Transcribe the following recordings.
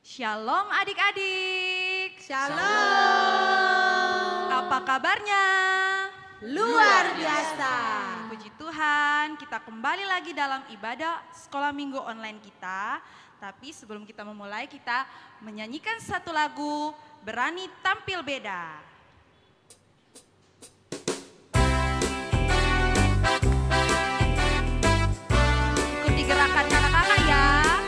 Shalom adik-adik. Shalom. Apa kabarnya? Luar biasa. Puji Tuhan, kita kembali lagi dalam ibadah sekolah minggu online kita. Tapi sebelum kita memulai, kita menyanyikan satu lagu, Berani Tampil Beda. Ikuti gerakan kakak-kakak ya.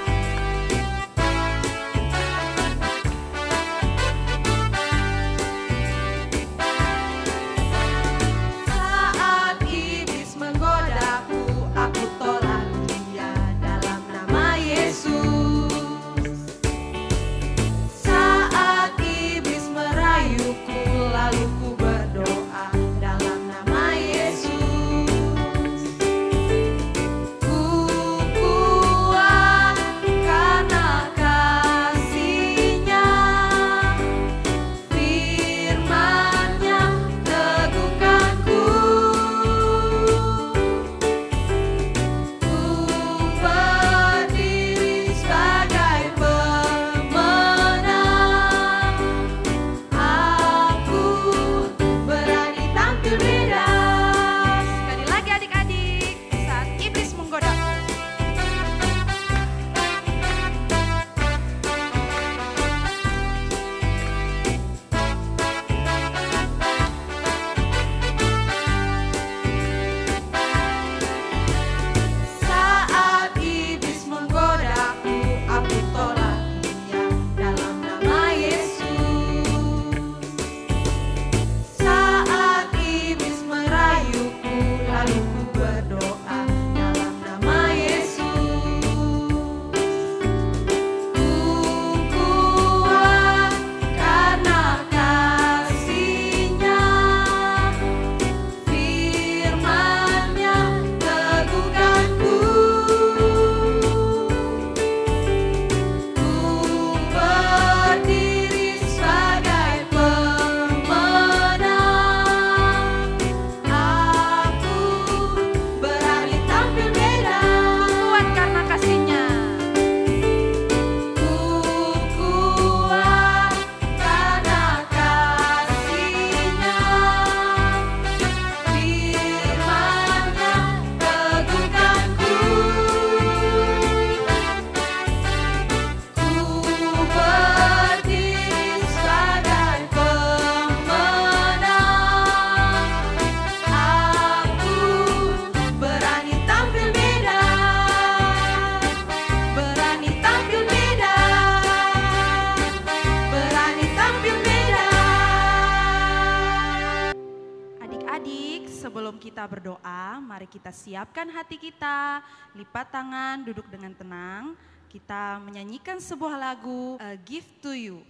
Kita siapkan hati kita, lipat tangan, duduk dengan tenang. Kita menyanyikan sebuah lagu, A Gift to You.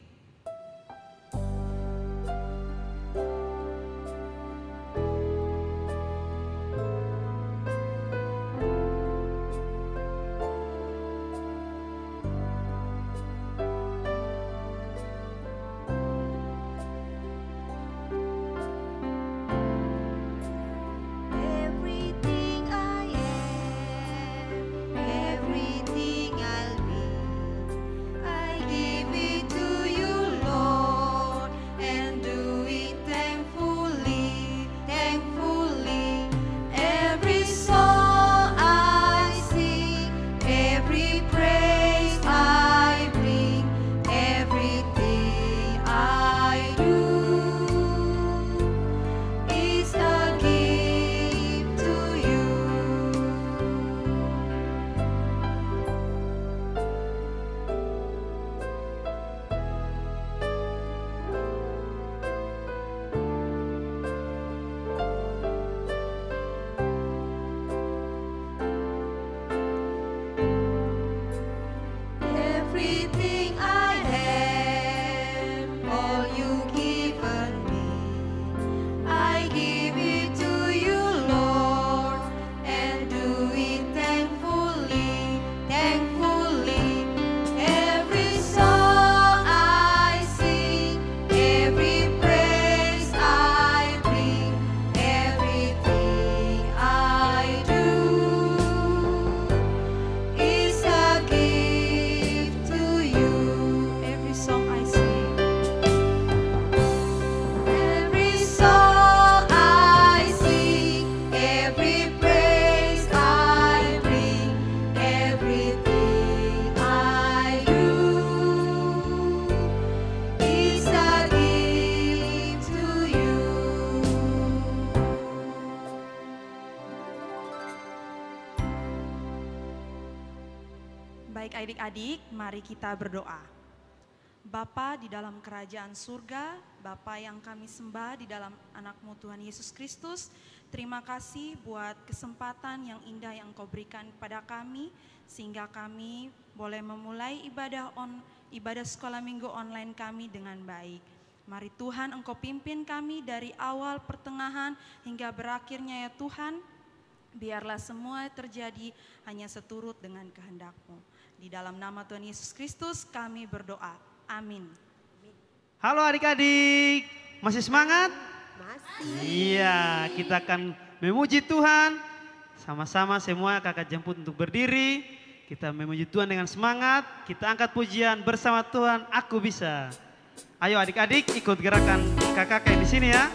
Everything I'll be, I give it to you. Baik adik-adik, mari kita berdoa. Bapa di dalam kerajaan surga, Bapa yang kami sembah di dalam anak-Mu Tuhan Yesus Kristus, terima kasih buat kesempatan yang indah yang Engkau berikan kepada kami, sehingga kami boleh memulai ibadah sekolah minggu online kami dengan baik. Mari Tuhan Engkau pimpin kami dari awal, pertengahan, hingga berakhirnya ya Tuhan. Biarlah semua terjadi hanya seturut dengan kehendak-Mu. Di dalam nama Tuhan Yesus Kristus kami berdoa. Amin. Halo adik-adik, masih semangat? Masih. Iya, kita akan memuji Tuhan. Sama-sama semua kakak jemput untuk berdiri. Kita memuji Tuhan dengan semangat. Kita angkat pujian bersama Tuhan, aku bisa. Ayo adik-adik ikut gerakan kakak di sini ya.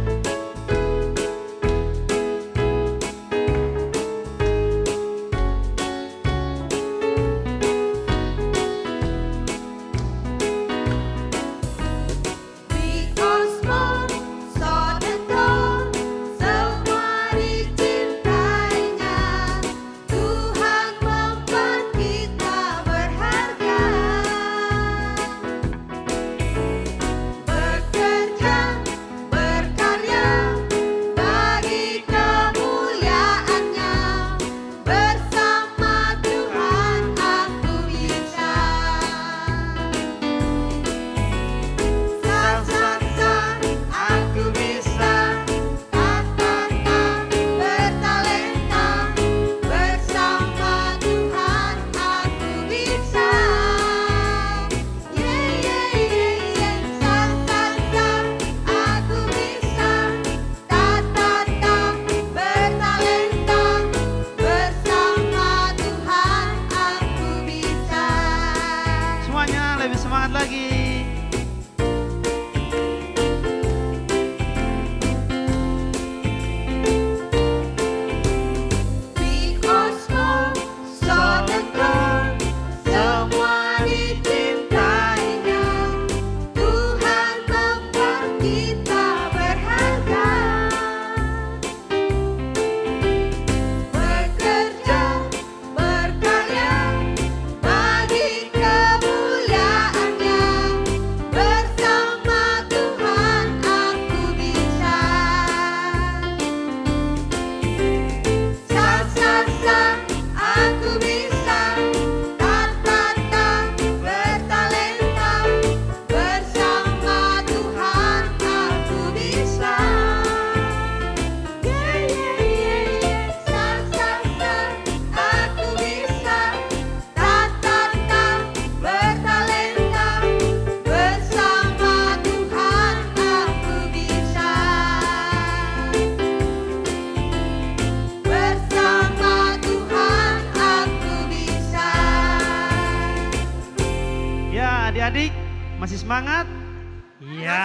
Adik-adik masih semangat? Iya.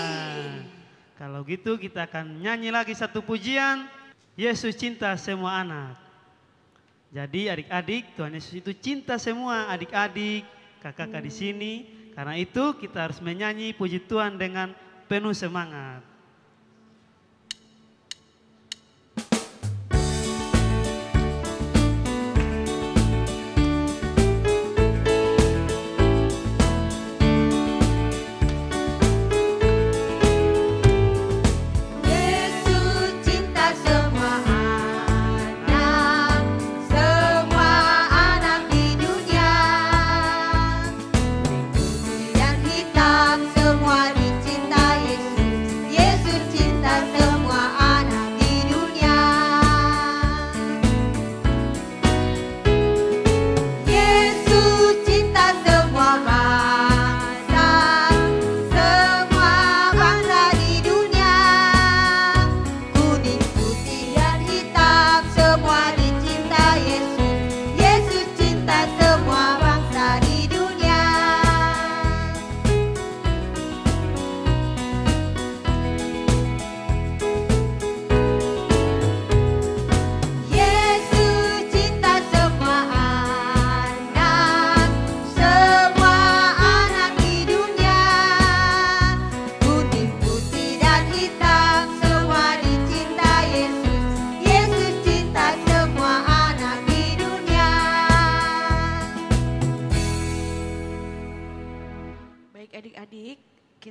Kalau gitu kita akan nyanyi lagi satu pujian. Yesus cinta semua anak. Jadi adik-adik, Tuhan Yesus itu cinta semua adik-adik, kakak-kakak di sini. Karena itu kita harus menyanyi puji Tuhan dengan penuh semangat. Semua dicinta Yesus.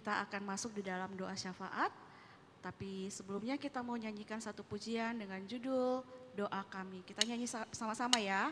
kita akan masuk di dalam doa syafaat. Tapi sebelumnya kita mau nyanyikan satu pujian dengan judul Doa Kami. Kita nyanyi sama-sama ya.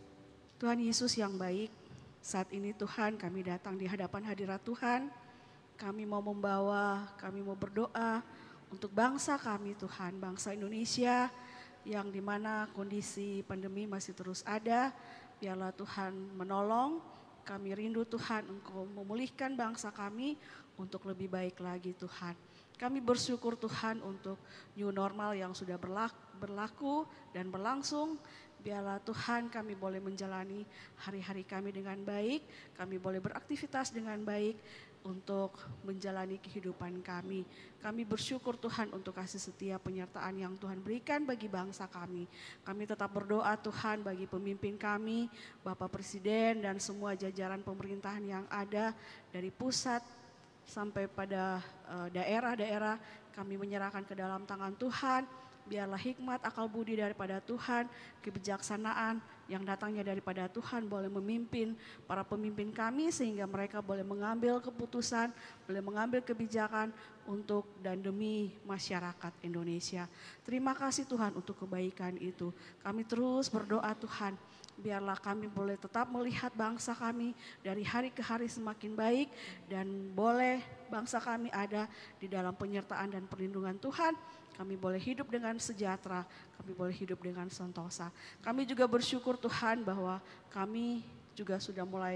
Tuhan Yesus yang baik, saat ini Tuhan kami datang di hadapan hadirat Tuhan Kami mau membawa, kami mau berdoa untuk bangsa kami Tuhan, bangsa Indonesia yang dimana kondisi pandemi masih terus ada. Biarlah Tuhan menolong, kami rindu Tuhan Engkau memulihkan bangsa kami untuk lebih baik lagi Tuhan. Kami bersyukur Tuhan untuk new normal yang sudah berlaku dan berlangsung. Biarlah Tuhan kami boleh menjalani hari-hari kami dengan baik, kami boleh beraktivitas dengan baik untuk menjalani kehidupan kami. Kami bersyukur Tuhan untuk kasih setia penyertaan yang Tuhan berikan bagi bangsa kami. Kami tetap berdoa Tuhan bagi pemimpin kami, Bapak Presiden dan semua jajaran pemerintahan yang ada dari pusat sampai pada daerah-daerah. Kami menyerahkan ke dalam tangan Tuhan. Biarlah hikmat, akal budi daripada Tuhan, kebijaksanaan yang datangnya daripada Tuhan boleh memimpin para pemimpin kami sehingga mereka boleh mengambil keputusan, boleh mengambil kebijakan untuk dan demi masyarakat Indonesia. Terima kasih Tuhan untuk kebaikan itu. Kami terus berdoa Tuhan, biarlah kami boleh tetap melihat bangsa kami dari hari ke hari semakin baik dan boleh bangsa kami ada di dalam penyertaan dan perlindungan Tuhan. Kami boleh hidup dengan sejahtera, kami boleh hidup dengan sentosa. Kami juga bersyukur Tuhan bahwa kami juga sudah mulai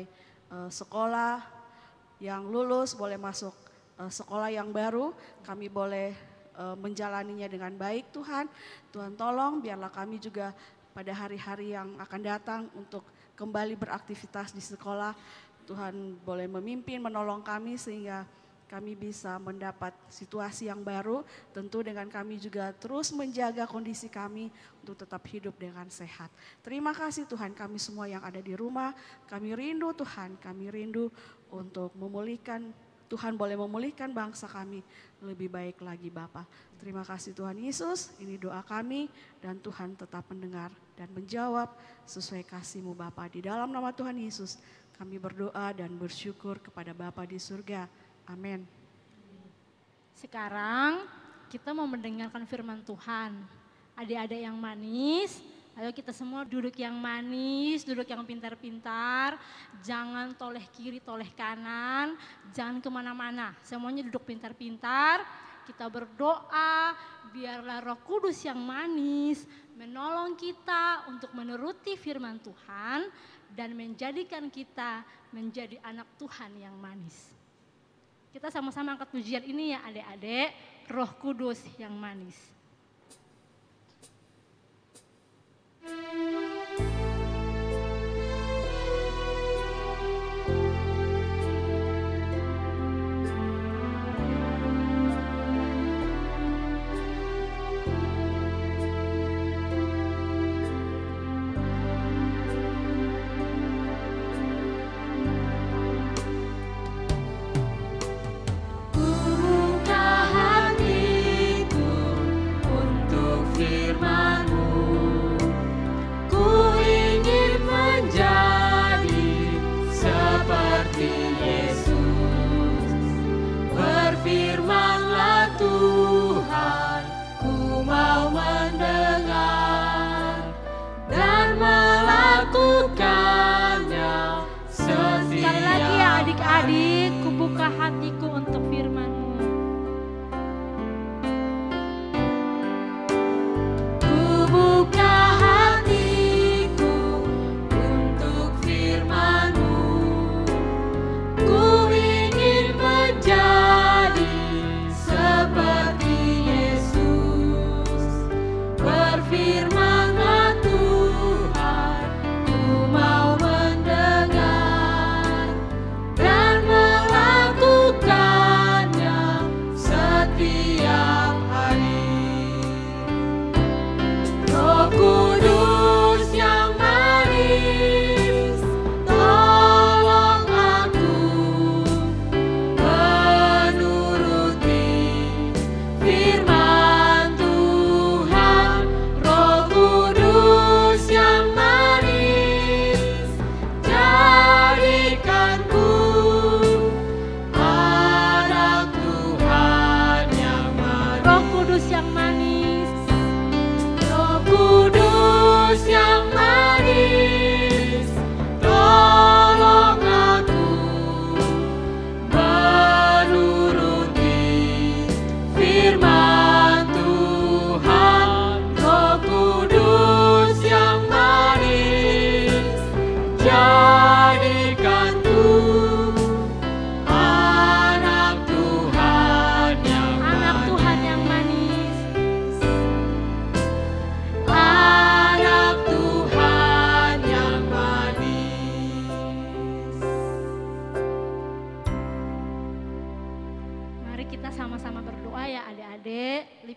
sekolah yang lulus, boleh masuk sekolah yang baru, kami boleh menjalaninya dengan baik Tuhan. Tuhan tolong biarlah kami juga pada hari-hari yang akan datang untuk kembali beraktivitas di sekolah, Tuhan boleh memimpin, menolong kami sehingga kami bisa mendapat situasi yang baru, tentu dengan kami juga terus menjaga kondisi kami untuk tetap hidup dengan sehat. Terima kasih Tuhan, kami semua yang ada di rumah, kami rindu Tuhan, kami rindu untuk memulihkan, Tuhan boleh memulihkan bangsa kami lebih baik lagi Bapa. Terima kasih Tuhan Yesus, ini doa kami dan Tuhan tetap mendengar dan menjawab sesuai kasih-Mu Bapa. Di dalam nama Tuhan Yesus kami berdoa dan bersyukur kepada Bapa di surga. Amin. Sekarang kita mau mendengarkan firman Tuhan. Adik-adik yang manis, ayo kita semua duduk yang manis, duduk yang pintar-pintar. Jangan toleh kiri, toleh kanan, jangan kemana-mana. Semuanya duduk pintar-pintar. Kita berdoa, biarlah Roh Kudus yang manis menolong kita untuk menuruti firman Tuhan dan menjadikan kita menjadi anak Tuhan yang manis. Kita sama-sama angkat pujian ini ya adik-adik, Roh Kudus yang manis. Adik, kubuka hatiku untuk firman-Mu.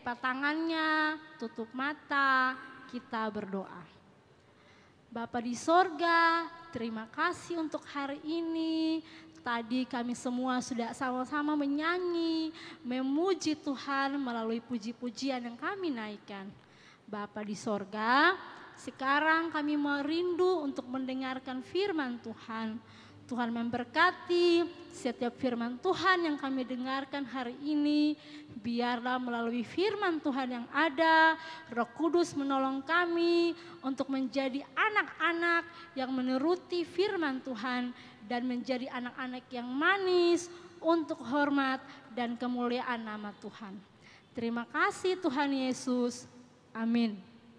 lipat tangannya, tutup mata, kita berdoa. Bapa di sorga, terima kasih untuk hari ini. Tadi kami semua sudah sama-sama menyanyi, memuji Tuhan melalui puji-pujian yang kami naikkan. Bapa di sorga, sekarang kami merindu untuk mendengarkan firman Tuhan. Tuhan memberkati setiap firman Tuhan yang kami dengarkan hari ini. Biarlah melalui firman Tuhan yang ada, Roh Kudus menolong kami untuk menjadi anak-anak yang menuruti firman Tuhan dan menjadi anak-anak yang manis untuk hormat dan kemuliaan nama Tuhan. Terima kasih Tuhan Yesus. Amin.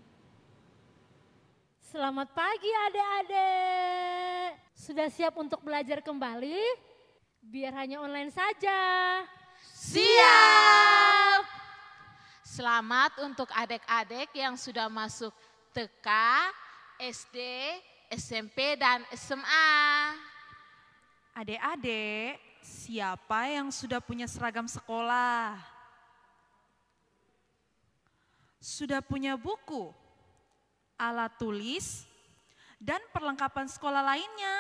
Selamat pagi adik-adik. Sudah siap untuk belajar kembali? Biar hanya online saja. Siap. Selamat untuk adik-adik yang sudah masuk TK, SD, SMP, dan SMA. Adik-adik, siapa yang sudah punya seragam sekolah? Sudah punya buku, alat tulis, dan perlengkapan sekolah lainnya?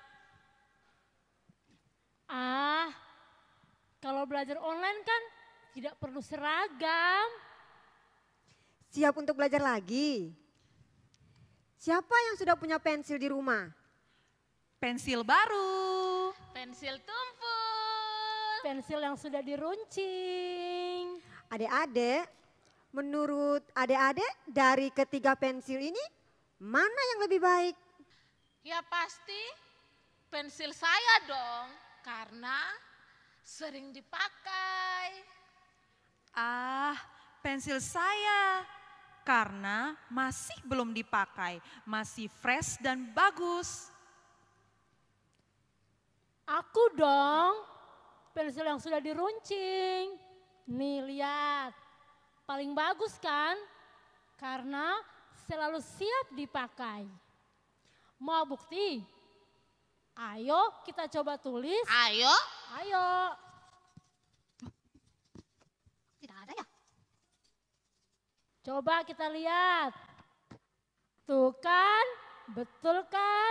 Kalau belajar online kan tidak perlu seragam. Siap untuk belajar lagi? Siapa yang sudah punya pensil di rumah? Pensil baru. Pensil tumpul. Pensil yang sudah diruncing. Adik-adik, menurut adik-adik dari ketiga pensil ini, mana yang lebih baik? Ya pasti pensil saya dong, karena sering dipakai. Pensil saya karena masih belum dipakai, masih fresh dan bagus. Aku dong, pensil yang sudah diruncing. Nih lihat, paling bagus kan? Karena selalu siap dipakai. Mau bukti? Ayo kita coba tulis. Ayo. Ayo. Tidak ada ya? Coba kita lihat. Tuh kan, betul kan?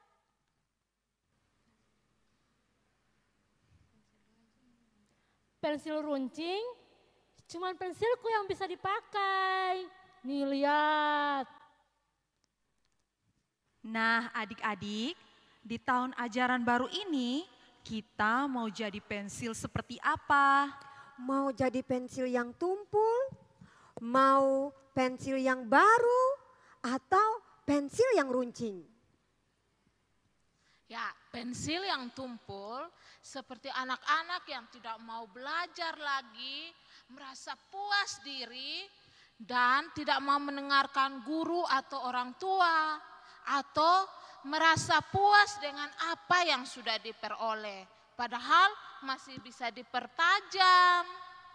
Pensil runcing, cuman pensilku yang bisa dipakai. Nih lihat. Nah adik-adik, di tahun ajaran baru ini kita mau jadi pensil seperti apa? Mau jadi pensil yang tumpul? Mau pensil yang baru? Atau pensil yang runcing? Ya, pensil yang tumpul seperti anak-anak yang tidak mau belajar lagi, merasa puas diri dan tidak mau mendengarkan guru atau orang tua, atau merasa puas dengan apa yang sudah diperoleh, padahal masih bisa dipertajam.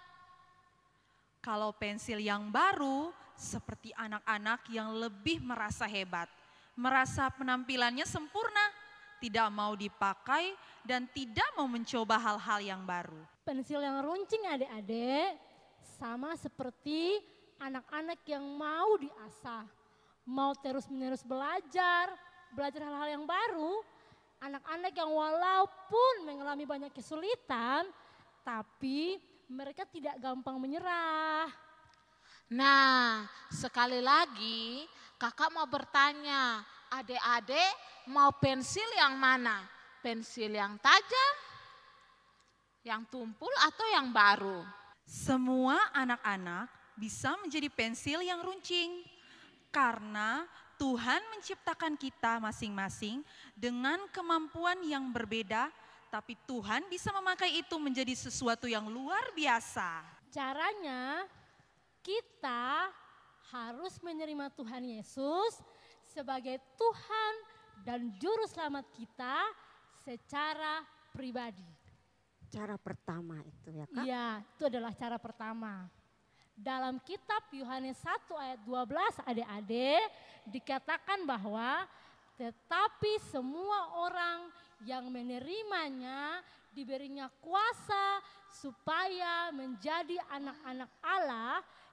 Kalau pensil yang baru seperti anak-anak yang lebih merasa hebat, merasa penampilannya sempurna, tidak mau dipakai dan tidak mau mencoba hal-hal yang baru. Pensil yang runcing adik-adik sama seperti anak-anak yang mau diasah, mau terus-menerus belajar hal-hal yang baru. Anak-anak yang walaupun mengalami banyak kesulitan, tapi mereka tidak gampang menyerah. Nah, sekali lagi kakak mau bertanya, adik-adik mau pensil yang mana? Pensil yang tajam, yang tumpul atau yang baru? Semua anak-anak bisa menjadi pensil yang runcing karena Tuhan menciptakan kita masing-masing dengan kemampuan yang berbeda, tapi Tuhan bisa memakai itu menjadi sesuatu yang luar biasa. Caranya kita harus menerima Tuhan Yesus sebagai Tuhan dan Juru Selamat kita secara pribadi. Cara pertama itu ya Kak? Iya, itu adalah cara pertama. Dalam kitab Yohanes 1 ayat 12 adik-adik dikatakan bahwa tetapi semua orang yang menerimanya diberinya kuasa supaya menjadi anak-anak Allah,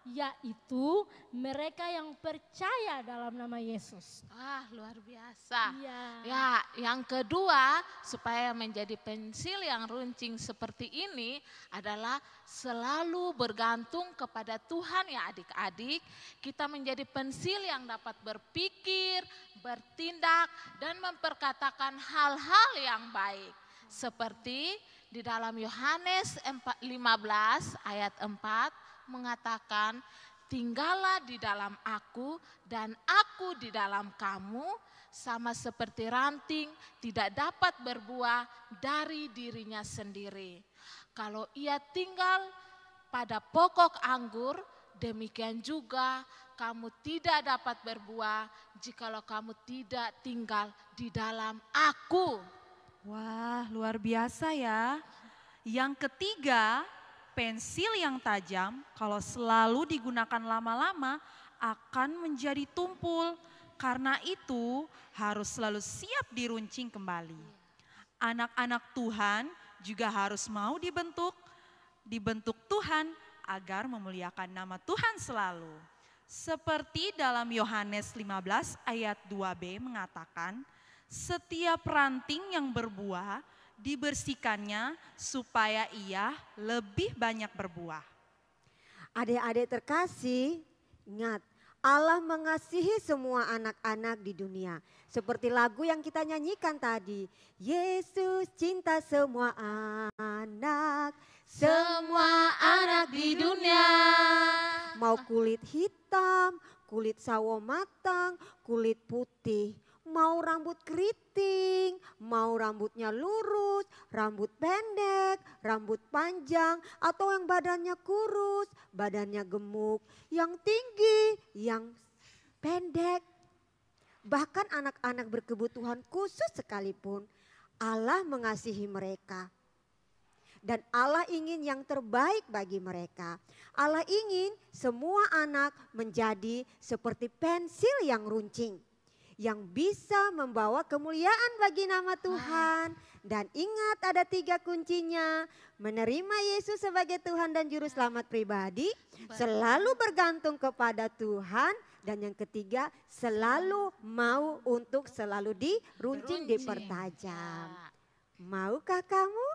yaitu mereka yang percaya dalam nama Yesus. Wah, luar biasa. Iya. Ya, yang kedua, supaya menjadi pensil yang runcing seperti ini adalah selalu bergantung kepada Tuhan ya adik-adik. Kita menjadi pensil yang dapat berpikir, bertindak, dan memperkatakan hal-hal yang baik. Seperti di dalam Yohanes 15 ayat 4, mengatakan, tinggallah di dalam aku dan aku di dalam kamu, sama seperti ranting tidak dapat berbuah dari dirinya sendiri. Kalau ia tinggal pada pokok anggur, demikian juga kamu tidak dapat berbuah jikalau kamu tidak tinggal di dalam aku. Wah, luar biasa ya. Yang ketiga, pensil yang tajam kalau selalu digunakan lama-lama akan menjadi tumpul. Karena itu harus selalu siap diruncing kembali. Anak-anak Tuhan juga harus mau dibentuk Tuhan agar memuliakan nama Tuhan selalu. Seperti dalam Yohanes 15 ayat 2b mengatakan, setiap ranting yang berbuah dibersihkannya supaya ia lebih banyak berbuah. Adik-adik terkasih, ingat Allah mengasihi semua anak-anak di dunia. Seperti lagu yang kita nyanyikan tadi. Yesus cinta semua anak di dunia. Mau kulit hitam, kulit sawo matang, kulit putih. Mau rambut keriting, mau rambutnya lurus, rambut pendek, rambut panjang, atau yang badannya kurus, badannya gemuk, yang tinggi, yang pendek. Bahkan anak-anak berkebutuhan khusus sekalipun, Allah mengasihi mereka. Dan Allah ingin yang terbaik bagi mereka. Allah ingin semua anak menjadi seperti pensil yang runcing, yang bisa membawa kemuliaan bagi nama Tuhan. Dan ingat ada 3 kuncinya. Menerima Yesus sebagai Tuhan dan Juru Selamat pribadi. Selalu bergantung kepada Tuhan. Dan yang ketiga, selalu mau untuk selalu diruncing, dipertajam. Maukah kamu?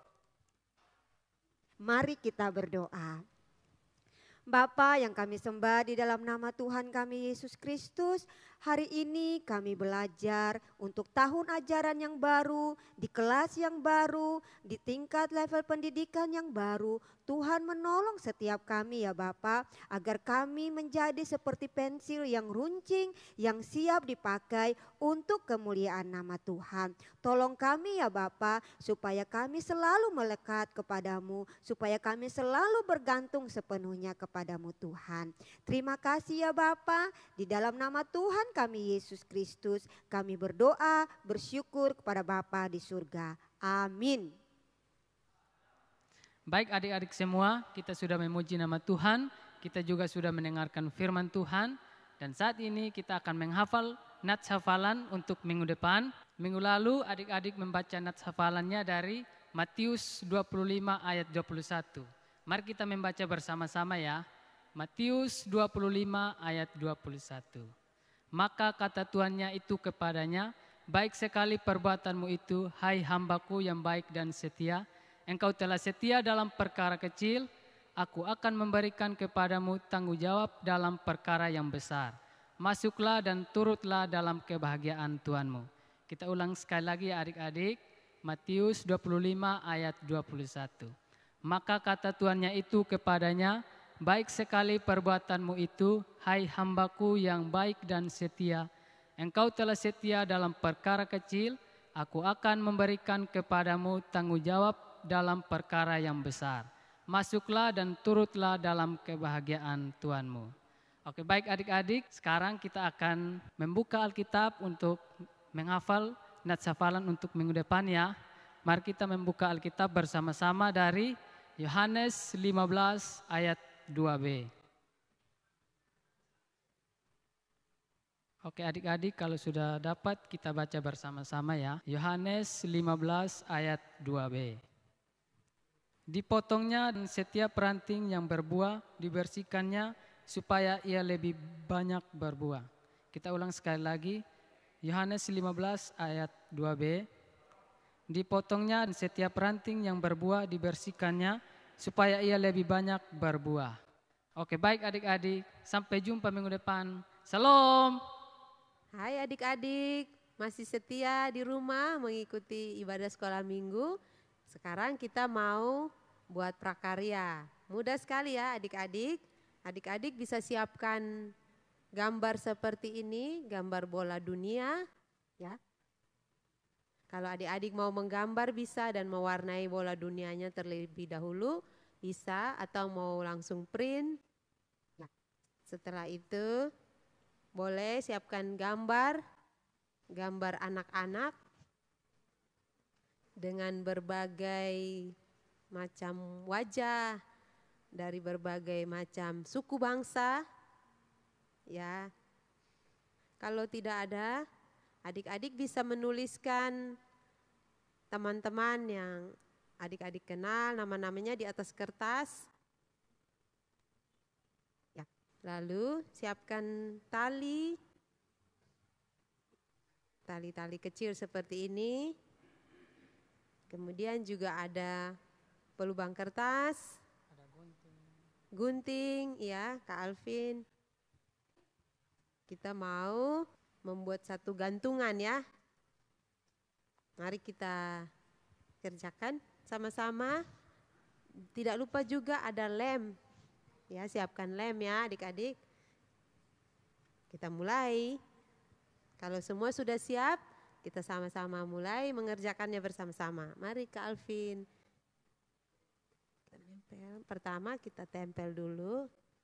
Mari kita berdoa. Bapa yang kami sembah di dalam nama Tuhan kami Yesus Kristus, hari ini kami belajar untuk tahun ajaran yang baru, di kelas yang baru, di tingkat level pendidikan yang baru. Tuhan menolong setiap kami ya Bapa, agar kami menjadi seperti pensil yang runcing, yang siap dipakai untuk kemuliaan nama Tuhan. Tolong kami ya Bapa, supaya kami selalu melekat kepadamu, supaya kami selalu bergantung sepenuhnya kepadamu Tuhan. Terima kasih ya Bapa, di dalam nama Tuhan kami Yesus Kristus, kami berdoa, bersyukur kepada Bapa di surga. Amin. Baik adik-adik semua, kita sudah memuji nama Tuhan, kita juga sudah mendengarkan firman Tuhan, dan saat ini kita akan menghafal nats hafalan untuk minggu depan. Minggu lalu adik-adik membaca nats hafalannya dari Matius 25 ayat 21. Mari kita membaca bersama-sama ya. Matius 25 ayat 21. Maka kata tuannya itu kepadanya, baik sekali perbuatanmu itu, hai hambaku yang baik dan setia. Engkau telah setia dalam perkara kecil, aku akan memberikan kepadamu tanggung jawab dalam perkara yang besar. Masuklah dan turutlah dalam kebahagiaan Tuhanmu. Kita ulang sekali lagi ya adik-adik. Matius 25 ayat 21. Maka kata tuannya itu kepadanya, baik sekali perbuatanmu itu, hai hambaku yang baik dan setia. Engkau telah setia dalam perkara kecil, aku akan memberikan kepadamu tanggung jawab dalam perkara yang besar. Masuklah dan turutlah dalam kebahagiaan Tuhanmu. Oke, baik adik-adik, sekarang kita akan membuka Alkitab untuk menghafal nats hafalan untuk minggu depan ya. Mari kita membuka Alkitab bersama-sama dari Yohanes 15 ayat 2b. Oke adik-adik, kalau sudah dapat kita baca bersama-sama ya. Yohanes 15 ayat 2b. Dipotongnya dan setiap ranting yang berbuah dibersihkannya supaya ia lebih banyak berbuah. Kita ulang sekali lagi, Yohanes 15 ayat 2b. Dipotongnya setiap ranting yang berbuah dibersihkannya supaya ia lebih banyak berbuah. Oke, baik adik-adik, sampai jumpa minggu depan. Salam. Hai adik-adik, masih setia di rumah mengikuti ibadah sekolah minggu. Sekarang kita mau buat prakarya. Mudah sekali ya adik-adik. Adik-adik bisa siapkan gambar seperti ini, gambar bola dunia. Ya. Kalau adik-adik mau menggambar bisa dan mewarnai bola dunianya terlebih dahulu, bisa, atau mau langsung print. Nah, setelah itu boleh siapkan gambar anak-anak dengan berbagai macam wajah dari berbagai macam suku bangsa. Ya. Kalau tidak ada, adik-adik bisa menuliskan teman-teman yang adik-adik kenal, nama-namanya di atas kertas. Ya. Lalu siapkan tali kecil seperti ini. Kemudian juga ada pelubang kertas, gunting, ya Kak Alvin. Kita mau membuat satu gantungan ya. Mari kita kerjakan sama-sama. Tidak lupa juga ada lem. Ya, siapkan lem ya adik-adik. Kita mulai. Kalau semua sudah siap, kita sama-sama mulai mengerjakannya bersama-sama. Mari Kak Alvin. Pertama kita tempel dulu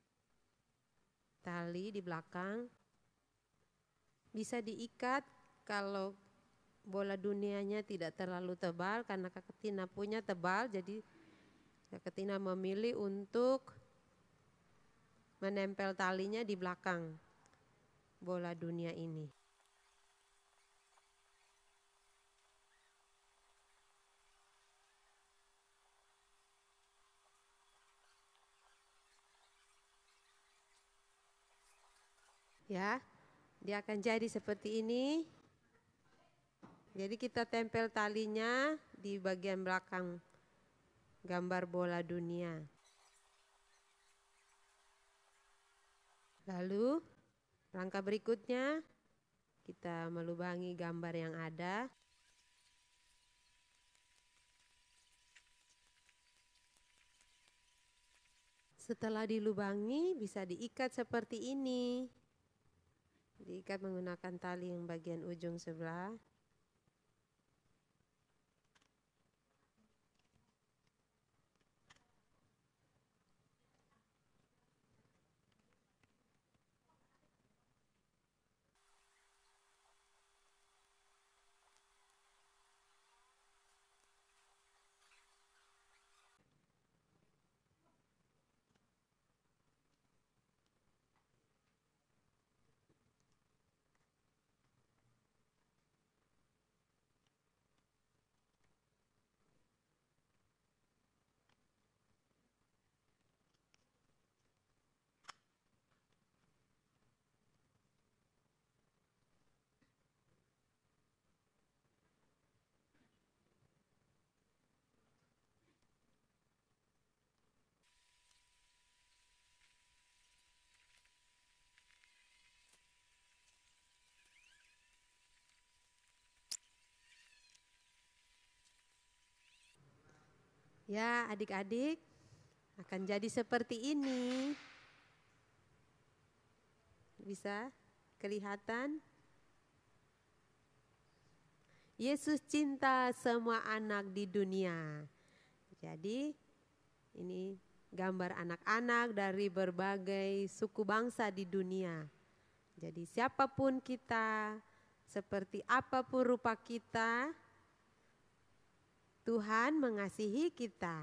tali di belakang. Bisa diikat kalau bola dunianya tidak terlalu tebal, karena Kakak Tina punya tebal, jadi Kakak Tina memilih untuk menempel talinya di belakang bola dunia ini. Ya, dia akan jadi seperti ini. Jadi kita tempel talinya di bagian belakang gambar bola dunia. Lalu langkah berikutnya kita melubangi gambar yang ada. Setelah dilubangi bisa diikat seperti ini. Diikat menggunakan tali yang bagian ujung sebelah. Ya, adik-adik akan jadi seperti ini. Bisa kelihatan? Yesus cinta semua anak di dunia. Jadi ini gambar anak-anak dari berbagai suku bangsa di dunia. Jadi siapapun kita, seperti apapun rupa kita, Tuhan mengasihi kita.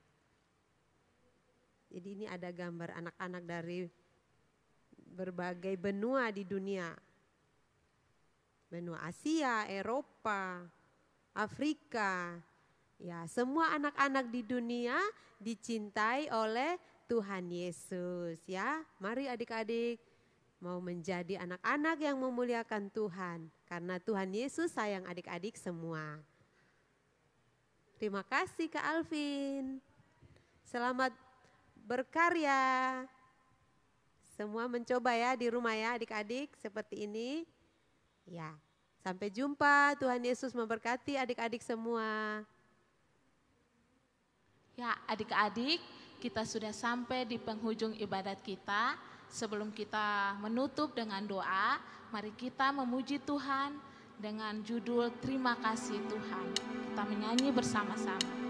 Jadi ini ada gambar anak-anak dari berbagai benua di dunia. Benua Asia, Eropa, Afrika. Ya, semua anak-anak di dunia dicintai oleh Tuhan Yesus ya. Mari adik-adik mau menjadi anak-anak yang memuliakan Tuhan. Karena Tuhan Yesus sayang adik-adik semua. Terima kasih Kak Alvin. Selamat berkarya. Semua mencoba ya di rumah ya adik-adik seperti ini. Ya, sampai jumpa. Tuhan Yesus memberkati adik-adik semua. Ya, adik-adik, kita sudah sampai di penghujung ibadat kita. Sebelum kita menutup dengan doa, mari kita memuji Tuhan dengan judul Terima Kasih Tuhan. Kita menyanyi bersama-sama.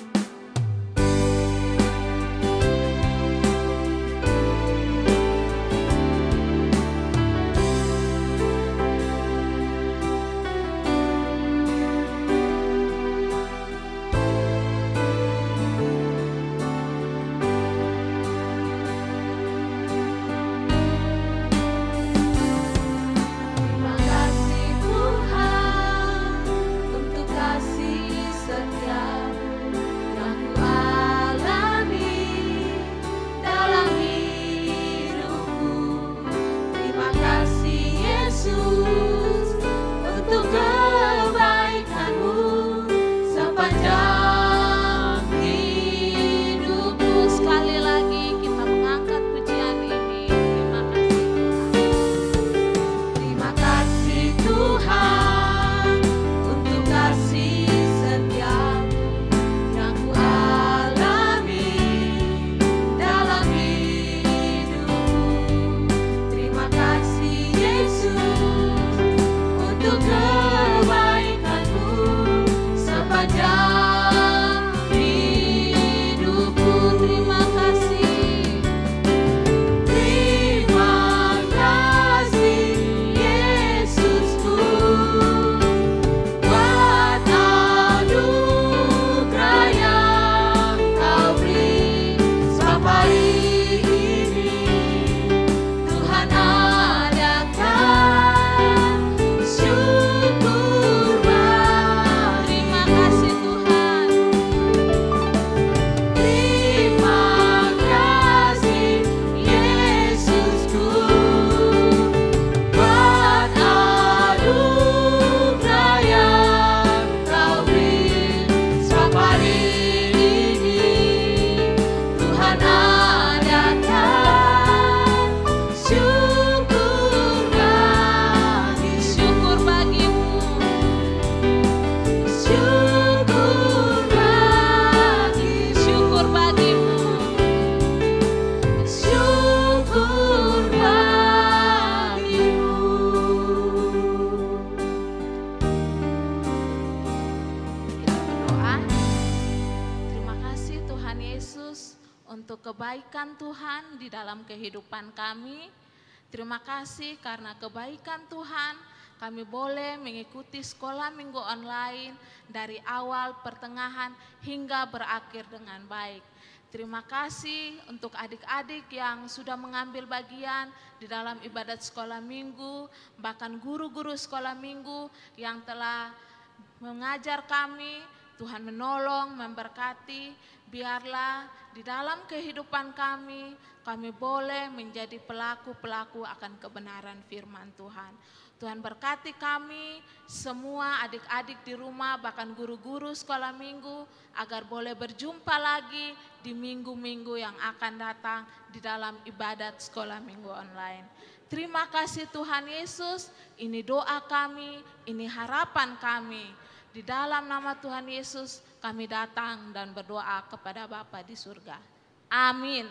Kebaikan Tuhan di dalam kehidupan kami. Terima kasih karena kebaikan Tuhan kami boleh mengikuti sekolah minggu online dari awal, pertengahan hingga berakhir dengan baik. Terima kasih untuk adik-adik yang sudah mengambil bagian di dalam ibadat sekolah minggu, bahkan guru-guru sekolah minggu yang telah mengajar kami. Tuhan menolong, memberkati, biarlah di dalam kehidupan kami boleh menjadi pelaku-pelaku akan kebenaran firman Tuhan. Tuhan berkati kami, semua adik-adik di rumah, bahkan guru-guru sekolah minggu, agar boleh berjumpa lagi di minggu-minggu yang akan datang di dalam ibadat sekolah minggu online. Terima kasih Tuhan Yesus, ini doa kami, ini harapan kami. Di dalam nama Tuhan Yesus kami datang dan berdoa kepada Bapa di surga. Amin.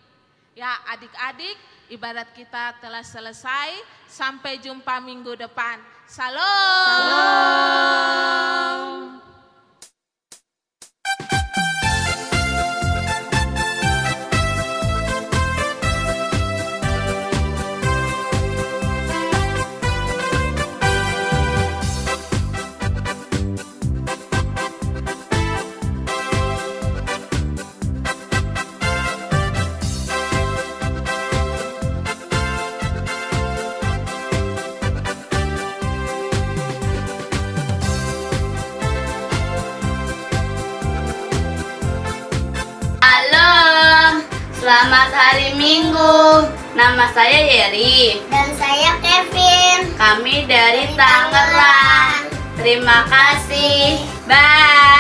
Ya adik-adik, ibadat kita telah selesai. Sampai jumpa minggu depan. Salam. Salam. Selamat hari Minggu. Nama saya Yeri. Dan saya Kevin. Kami dari Tangerang. Terima kasih. Bye.